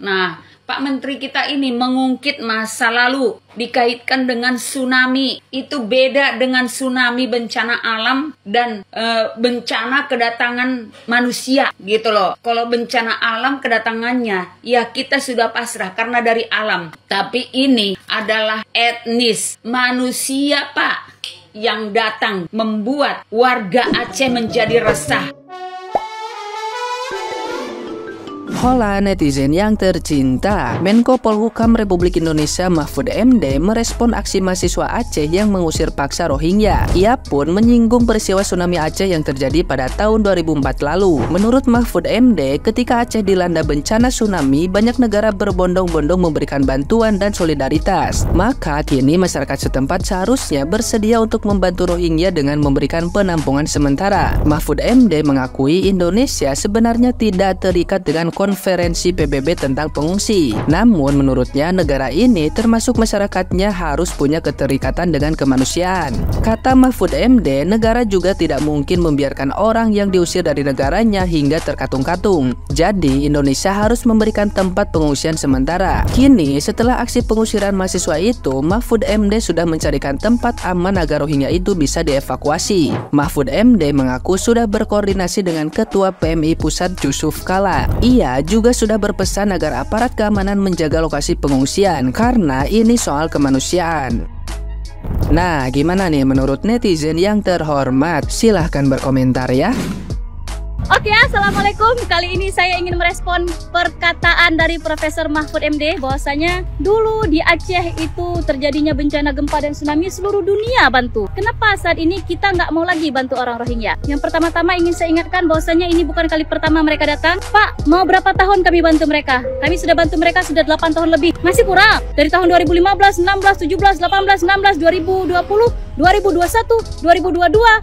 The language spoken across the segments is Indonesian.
Nah, Pak Menteri kita ini mengungkit masa lalu dikaitkan dengan tsunami. Itu beda dengan tsunami bencana alam dan bencana kedatangan manusia gitu loh. Kalau bencana alam kedatangannya ya kita sudah pasrah karena dari alam. Tapi ini adalah etnis manusia Pak yang datang membuat warga Aceh menjadi resah. Hola netizen yang tercinta, Menko Polhukam Republik Indonesia Mahfud MD merespon aksi mahasiswa Aceh yang mengusir paksa Rohingya. Ia pun menyinggung peristiwa tsunami Aceh yang terjadi pada tahun 2004 lalu. Menurut Mahfud MD, ketika Aceh dilanda bencana tsunami, banyak negara berbondong-bondong memberikan bantuan dan solidaritas. Maka kini masyarakat setempat seharusnya bersedia untuk membantu Rohingya dengan memberikan penampungan sementara. Mahfud MD mengakui Indonesia sebenarnya tidak terikat dengan konferensi PBB tentang pengungsi. Namun menurutnya negara ini termasuk masyarakatnya harus punya keterikatan dengan kemanusiaan. Kata Mahfud MD, negara juga tidak mungkin membiarkan orang yang diusir dari negaranya hingga terkatung-katung. Jadi Indonesia harus memberikan tempat pengungsian sementara. Kini setelah aksi pengusiran mahasiswa itu, Mahfud MD sudah mencarikan tempat aman agar Rohingya itu bisa dievakuasi. Mahfud MD mengaku sudah berkoordinasi dengan Ketua PMI Pusat Yusuf Kala. Ia juga sudah berpesan agar aparat keamanan menjaga lokasi pengungsian karena ini soal kemanusiaan. Nah, gimana nih menurut netizen yang terhormat? Silahkan berkomentar ya. Oke, assalamualaikum. Kali ini saya ingin merespon perkataan dari Profesor Mahfud MD bahwasanya dulu di Aceh itu terjadinya bencana gempa dan tsunami, seluruh dunia bantu. Kenapa saat ini kita nggak mau lagi bantu orang Rohingya? Yang pertama-tama ingin saya ingatkan bahwasanya ini bukan kali pertama mereka datang. Pak, mau berapa tahun kami bantu mereka? Kami sudah bantu mereka sudah 8 tahun lebih. Masih kurang. Dari tahun 2015, 16, 17, 18, 19, 2020, 2021, 2022,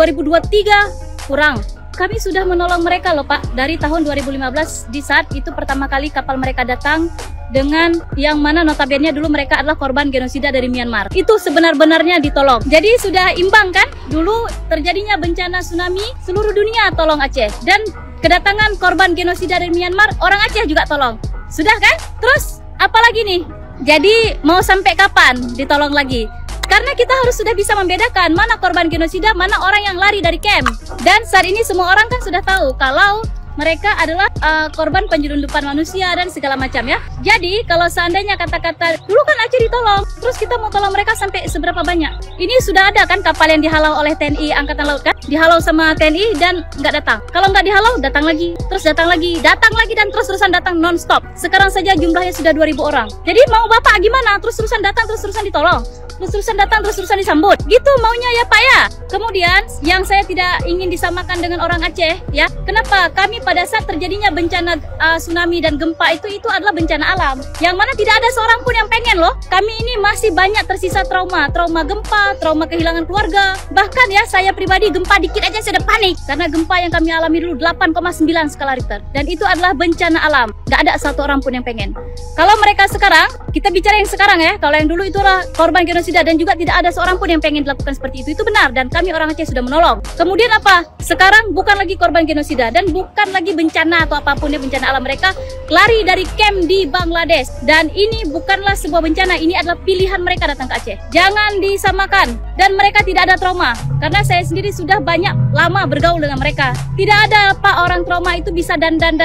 2023 kurang. Kami sudah menolong mereka loh Pak, dari tahun 2015 di saat itu pertama kali kapal mereka datang dengan yang mana notabene dulu mereka adalah korban genosida dari Myanmar. Itu sebenar-benarnya ditolong. Jadi sudah imbang kan? Dulu terjadinya bencana tsunami, seluruh dunia tolong Aceh. Dan kedatangan korban genosida dari Myanmar, orang Aceh juga tolong. Sudah kan? Terus apalagi nih? Jadi mau sampai kapan ditolong lagi? Karena kita harus sudah bisa membedakan mana korban genosida, mana orang yang lari dari camp. Dan saat ini semua orang kan sudah tahu kalau mereka adalah korban penyelundupan manusia dan segala macam ya. Jadi kalau seandainya kata-kata dulu kan Aceh ditolong, terus kita mau tolong mereka sampai seberapa banyak? Ini sudah ada kan kapal yang dihalau oleh TNI Angkatan Laut kan? Dihalau sama TNI dan nggak datang. Kalau nggak dihalau, datang lagi, terus datang lagi dan terus-terusan datang non-stop. Sekarang saja jumlahnya sudah 2.000 orang. Jadi mau Bapak gimana? Terus-terusan datang, terus-terusan ditolong. Terus-terusan datang, terus-terusan disambut. Gitu maunya ya Pak ya. Kemudian yang saya tidak ingin disamakan dengan orang Aceh ya. Kenapa? Kami pada saat terjadinya bencana tsunami dan gempa itu adalah bencana alam. Yang mana tidak ada seorang pun yang pengen loh. Kami ini masih banyak tersisa trauma gempa, trauma kehilangan keluarga. Bahkan ya saya pribadi gempa dikit aja sudah panik. Karena gempa yang kami alami dulu 8,9 skala Richter. Dan itu adalah bencana alam. Gak ada satu orang pun yang pengen. Kalau mereka sekarang, kita bicara yang sekarang ya. Kalau yang dulu itulah korban genosida dan juga tidak ada seorang pun yang pengen dilakukan seperti itu benar, dan kami orang Aceh sudah menolong. Kemudian apa? Sekarang bukan lagi korban genosida dan bukan lagi bencana atau apapun ya bencana alam, mereka lari dari camp di Bangladesh. Dan ini bukanlah sebuah bencana, ini adalah pilihan mereka datang ke Aceh. Jangan disamakan. Dan mereka tidak ada trauma, karena saya sendiri sudah banyak lama bergaul dengan mereka. Tidak ada Pak orang trauma itu bisa dandan,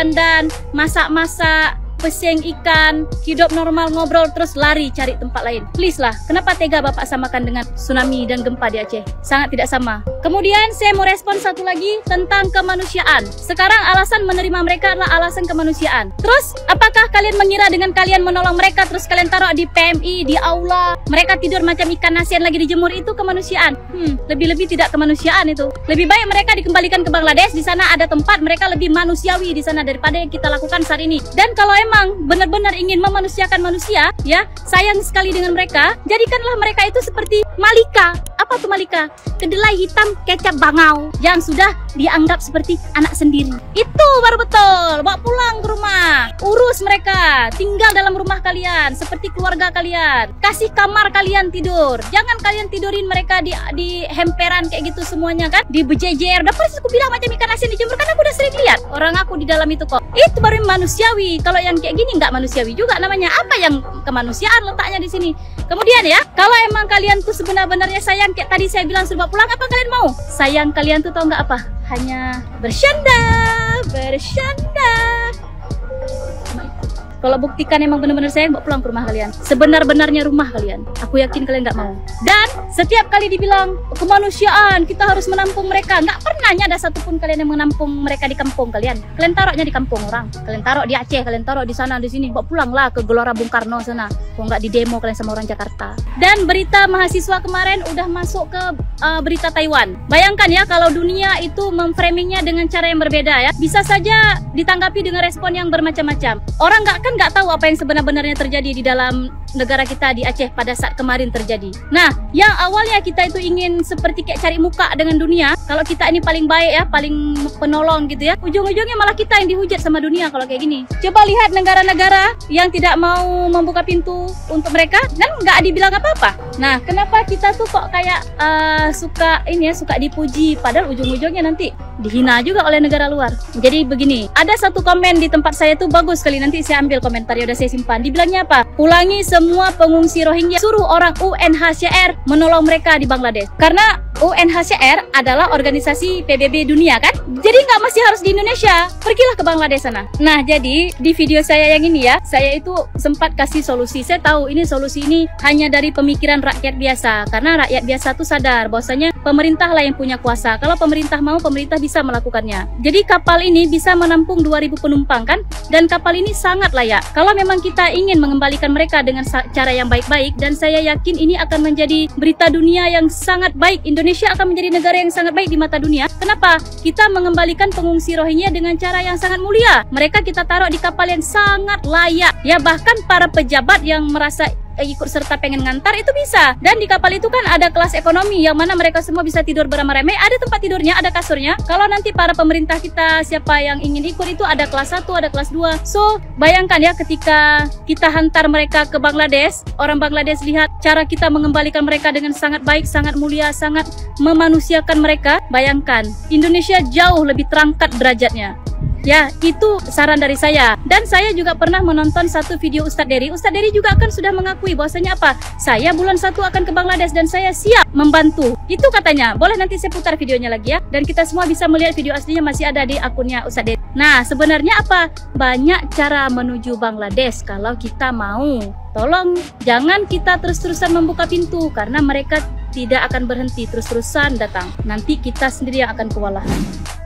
masak-masak, pesing ikan, hidup normal, ngobrol, terus lari cari tempat lain. Please lah, kenapa tega Bapak samakan dengan tsunami dan gempa di Aceh? Sangat tidak sama. Kemudian saya mau respon satu lagi tentang kemanusiaan. Sekarang alasan menerima mereka adalah alasan kemanusiaan. Terus, apakah kalian mengira dengan kalian menolong mereka, terus kalian taruh di PMI, di aula, mereka tidur macam ikan nasian lagi dijemur, itu kemanusiaan? Lebih-lebih tidak kemanusiaan itu. Lebih baik mereka dikembalikan ke Bangladesh, di sana ada tempat mereka lebih manusiawi di sana daripada yang kita lakukan saat ini. Dan kalau emang benar-benar ingin memanusiakan manusia, ya, sayang sekali dengan mereka, jadikanlah mereka itu seperti Malika. Apa tuh Malika? Kedelai hitam kecap bangau yang sudah dianggap seperti anak sendiri. Itu baru betul. Bawa pulang ke rumah, urus mereka, tinggal dalam rumah kalian seperti keluarga kalian, kasih kamar kalian tidur. Jangan kalian tidurin mereka di hemperan kayak gitu semuanya kan, di bejejer. Udah pasti aku bilang macam ikan asin dijemur, kan aku udah sering lihat orang aku di dalam itu kok. Itu baru manusiawi. Kalau yang kayak gini nggak manusiawi juga namanya. Apa yang kemanusiaan letaknya di sini? Kemudian ya, kalau emang kalian tuh sebenarnya sayang, kayak tadi saya bilang suruh pulang, apa kalian mau? Sayang kalian tuh tahu nggak apa? Hanya bercanda. Kalau buktikan emang benar-benar sayang, bawa pulang ke rumah kalian. Sebenar-benarnya rumah kalian. Aku yakin kalian nggak mau. Dan setiap kali dibilang kemanusiaan, kita harus menampung mereka. Nggak pernahnya ada satupun kalian yang menampung mereka di kampung kalian. Kalian taruhnya di kampung orang. Kalian taruh di Aceh, kalian taruh di sana, di sini. Bawa pulanglah ke Gelora Bung Karno sana. Kalau nggak di demo kalian sama orang Jakarta. Dan berita mahasiswa kemarin udah masuk ke berita Taiwan. Bayangkan ya kalau dunia itu memframingnya dengan cara yang berbeda ya. Bisa saja ditanggapi dengan respon yang bermacam-macam. Orang nggak tahu apa yang sebenarnya terjadi di dalam negara kita di Aceh pada saat kemarin terjadi. Nah, yang awalnya kita itu ingin seperti kayak cari muka dengan dunia, kalau kita ini paling baik ya, paling penolong gitu ya, ujung-ujungnya malah kita yang dihujat sama dunia kalau kayak gini. Coba lihat negara-negara yang tidak mau membuka pintu untuk mereka dan nggak dibilang apa-apa. Nah, kenapa kita tuh kok kayak suka dipuji, padahal ujung-ujungnya nanti dihina juga oleh negara luar. Jadi begini, ada satu komen di tempat saya tuh bagus sekali, nanti saya ambil komentarnya, udah saya simpan. Dibilangnya apa? Ulangi semua pengungsi Rohingya, suruh orang UNHCR menolong mereka di Bangladesh. Karena UNHCR adalah organisasi PBB dunia kan? Jadi nggak masih harus di Indonesia, pergilah ke Bangladesh sana. Nah, jadi di video saya yang ini ya, saya itu sempat kasih solusi. Saya tahu ini solusi ini hanya dari pemikiran rakyat biasa, karena rakyat biasa tuh sadar bahwasanya pemerintah lah yang punya kuasa. Kalau pemerintah mau, pemerintah bisa melakukannya. Jadi kapal ini bisa menampung 2000 penumpang kan? Dan kapal ini sangat layak. Kalau memang kita ingin mengembalikan mereka dengan cara yang baik-baik, dan saya yakin ini akan menjadi berita dunia yang sangat baik. Indonesia akan menjadi negara yang sangat baik di mata dunia. Kenapa? Kita mengembalikan pengungsi Rohingya dengan cara yang sangat mulia. Mereka kita taruh di kapal yang sangat layak. Ya, bahkan para pejabat yang merasa ikut serta pengen ngantar itu bisa. Dan di kapal itu kan ada kelas ekonomi yang mana mereka semua bisa tidur beramai-ramai, ada tempat tidurnya, ada kasurnya. Kalau nanti para pemerintah kita siapa yang ingin ikut itu ada kelas 1, ada kelas 2. So, bayangkan ya ketika kita hantar mereka ke Bangladesh, orang Bangladesh lihat cara kita mengembalikan mereka dengan sangat baik, sangat mulia, sangat memanusiakan mereka. Bayangkan, Indonesia jauh lebih terangkat derajatnya. Ya, itu saran dari saya. Dan saya juga pernah menonton satu video Ustadz Dery. Ustadz Dery juga akan sudah mengakui bahwasanya apa? Saya bulan 1 akan ke Bangladesh dan saya siap membantu. Itu katanya. Boleh nanti saya putar videonya lagi ya. Dan kita semua bisa melihat video aslinya masih ada di akunnya Ustadz Dery. Nah, sebenarnya apa? Banyak cara menuju Bangladesh kalau kita mau. Tolong jangan kita terus-terusan membuka pintu karena mereka tidak akan berhenti, terus-terusan datang. Nanti kita sendiri yang akan kewalahan.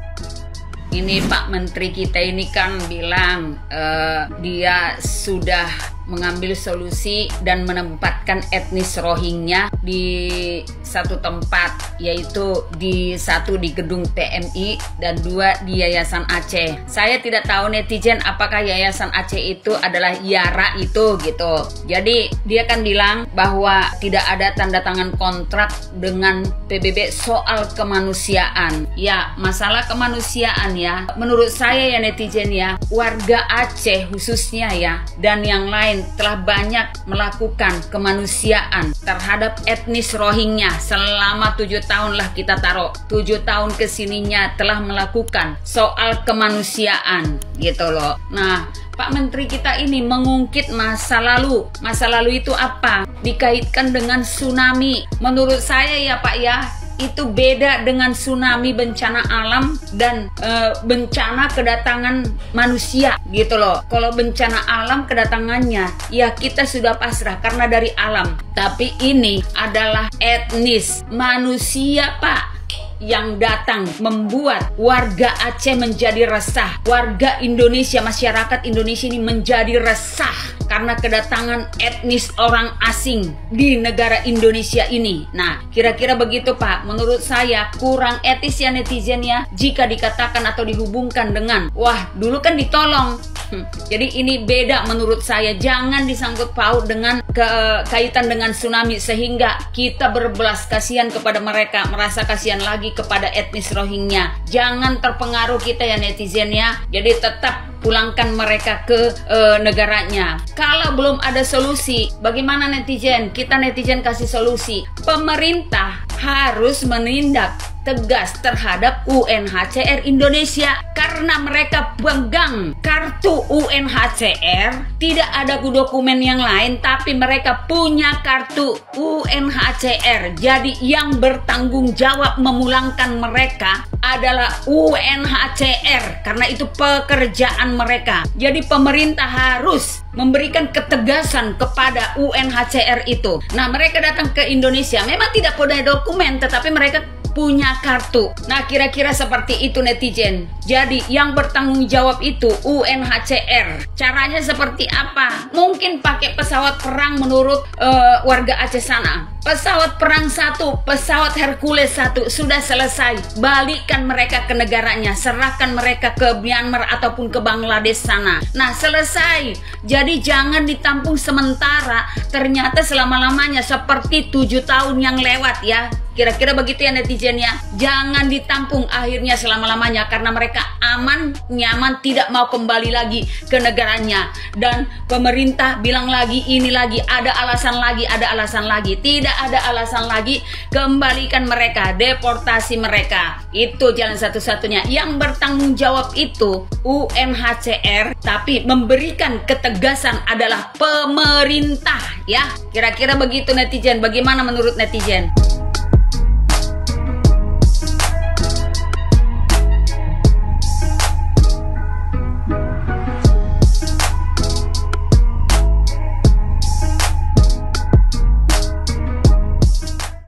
Ini Pak Menteri kita ini kan bilang dia sudah mengambil solusi dan menempatkan etnis Rohingya di satu tempat, yaitu satu di gedung PMI dan 2 di Yayasan Aceh. Saya tidak tahu netizen apakah Yayasan Aceh itu adalah YARA itu gitu. Jadi dia kan bilang bahwa tidak ada tanda tangan kontrak dengan PBB soal kemanusiaan. Ya, masalah kemanusiaan ya, menurut saya ya netizen ya, warga Aceh khususnya ya, dan yang lain telah banyak melakukan kemanusiaan terhadap etnis Rohingya selama 7 tahun lah kita taruh. 7 tahun kesininya telah melakukan soal kemanusiaan gitu loh. Nah, Pak Menteri kita ini mengungkit masa lalu. Masa lalu itu apa? Dikaitkan dengan tsunami. Menurut saya ya Pak ya, itu beda dengan tsunami bencana alam dan bencana kedatangan manusia gitu loh. Kalau bencana alam kedatangannya ya kita sudah pasrah karena dari alam. Tapi ini adalah etnis manusia Pak, yang datang membuat warga Aceh menjadi resah. Warga Indonesia, masyarakat Indonesia ini menjadi resah karena kedatangan etnis orang asing di negara Indonesia ini. Nah, kira-kira begitu Pak. Menurut saya kurang etis ya netizen ya, jika dikatakan atau dihubungkan dengan wah dulu kan ditolong. Jadi ini beda menurut saya. Jangan disangkut paut dengan kaitan dengan tsunami sehingga kita berbelas kasihan kepada mereka, merasa kasihan lagi kepada etnis Rohingya. Jangan terpengaruh kita ya netizen ya. Jadi tetap pulangkan mereka ke negaranya. Kalau belum ada solusi, bagaimana netizen? Kita netizen kasih solusi. Pemerintah harus menindak tegas terhadap UNHCR Indonesia karena mereka pegang kartu UNHCR, tidak ada dokumen yang lain, tapi mereka punya kartu UNHCR. Jadi yang bertanggung jawab memulangkan mereka adalah UNHCR karena itu pekerjaan mereka. Jadi pemerintah harus memberikan ketegasan kepada UNHCR itu. Nah, mereka datang ke Indonesia memang tidak punya dokumen, tetapi mereka punya kartu. Nah, kira-kira seperti itu netizen. Jadi yang bertanggung jawab itu UNHCR. Caranya seperti apa? Mungkin pakai pesawat perang menurut warga Aceh sana. Pesawat perang 1, pesawat Hercules 1 sudah selesai. Balikkan mereka ke negaranya, serahkan mereka ke Myanmar ataupun ke Bangladesh sana. Nah, selesai. Jadi jangan ditampung sementara, ternyata selama-lamanya seperti 7 tahun yang lewat ya. Kira-kira begitu ya netizen ya. Jangan ditampung akhirnya selama-lamanya karena mereka aman, nyaman, tidak mau kembali lagi ke negaranya. Dan pemerintah bilang lagi, ini lagi, ada alasan lagi, ada alasan lagi. Tidak ada alasan lagi, kembalikan mereka, deportasi mereka. Itu jalan satu-satunya. Yang bertanggung jawab itu UNHCR, tapi memberikan ketegasan adalah pemerintah ya. Kira-kira begitu netizen. Bagaimana menurut netizen?